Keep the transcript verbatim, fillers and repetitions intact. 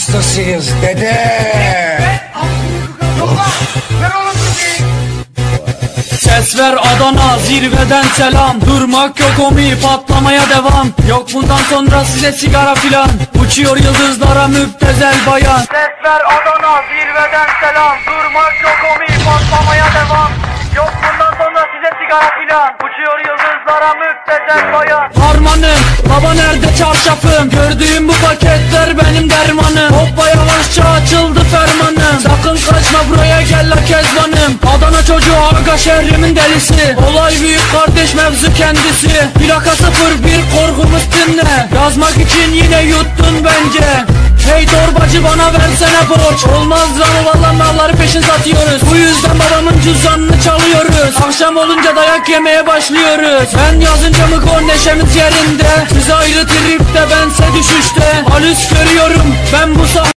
hastasıyız dede. Ses ver Adana, zirveden selam. Durmak yok omi, patlamaya devam. Yok bundan sonra size sigara filan. Uçuyor yıldızlara müptezel bayan. Ses ver Adana, zirveden selam. Durmak yok omi, patlamaya devam. Yok bundan sonra size sigara filan. Uçuyor yıldızlara müptezel bayan. Harmanım, baba nerede çarşafım? Gördüğüm bu paketler benim dermanım. Hoppa yavaşça açıldı fermanım. Sakın kaçma buraya gel la kezbanım. Adana çocuğu aga şehrimin delisi. Olay büyük kardeş mevzu kendisi. Plaka sıfır bir korkumuz dinle. Yazmak için yine yuttun bence. Hey torbacı bana versene borç. Olmaz lan valla malları peşin satıyoruz. Bu yüzden babamın cüzdanını çalıyoruz. Akşam olunca dayak yemeye başlıyoruz. Ben yazınca mıko neşemiz yerinde. Siz ayrı tripte bense düşüşte. Halüs görüyorum ben bu sahne.